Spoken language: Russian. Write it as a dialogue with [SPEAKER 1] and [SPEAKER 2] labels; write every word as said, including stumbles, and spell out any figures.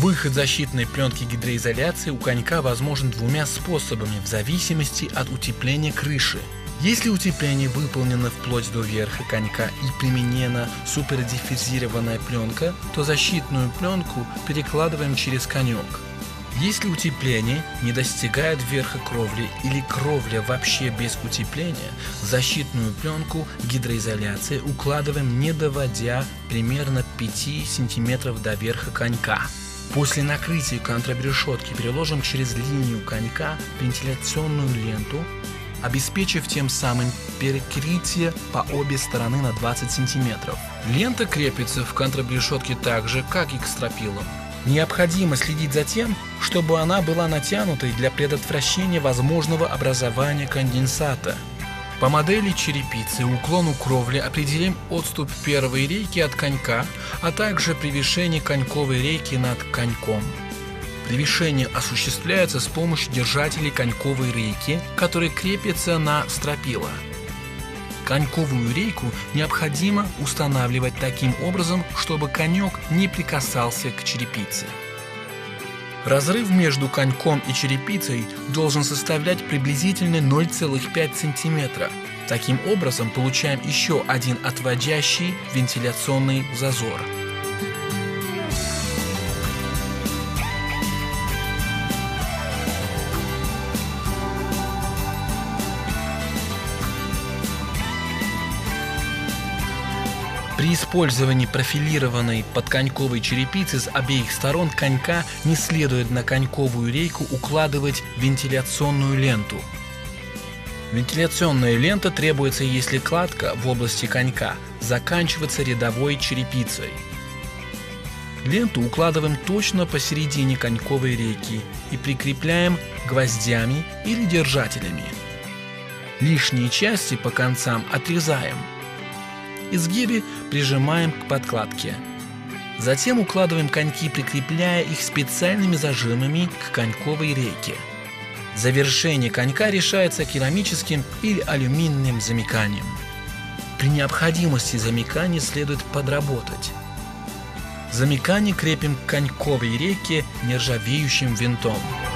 [SPEAKER 1] Выход защитной пленки гидроизоляции у конька возможен двумя способами в зависимости от утепления крыши. Если утепление выполнено вплоть до верха конька и применена супердиффузированная пленка, то защитную пленку перекладываем через конек. Если утепление не достигает верха кровли или кровля вообще без утепления, защитную пленку гидроизоляции укладываем, не доводя примерно пять сантиметров до верха конька. После накрытия контрабрешетки переложим через линию конька вентиляционную ленту, обеспечив тем самым перекрытие по обе стороны на двадцать сантиметров. Лента крепится в контрабрешетке так же, как и к стропилам. Необходимо следить за тем, чтобы она была натянутой для предотвращения возможного образования конденсата. По модели черепицы уклону кровли определим отступ первой рейки от конька, а также превышение коньковой рейки над коньком. Превышение осуществляется с помощью держателей коньковой рейки, которые крепятся на стропила. Коньковую рейку необходимо устанавливать таким образом, чтобы конек не прикасался к черепице. Разрыв между коньком и черепицей должен составлять приблизительно ноль целых пять десятых сантиметра. Таким образом получаем еще один отводящий вентиляционный зазор. При использовании профилированной подконьковой черепицы с обеих сторон конька не следует на коньковую рейку укладывать вентиляционную ленту. Вентиляционная лента требуется, если кладка в области конька заканчивается рядовой черепицей. Ленту укладываем точно посередине коньковой рейки и прикрепляем гвоздями или держателями. Лишние части по концам отрезаем. Изгибы прижимаем к подкладке. Затем укладываем коньки, прикрепляя их специальными зажимами к коньковой рейке. Завершение конька решается керамическим или алюминиевым замыканием. При необходимости замыкания следует подработать. Замыкание крепим к коньковой рейке нержавеющим винтом.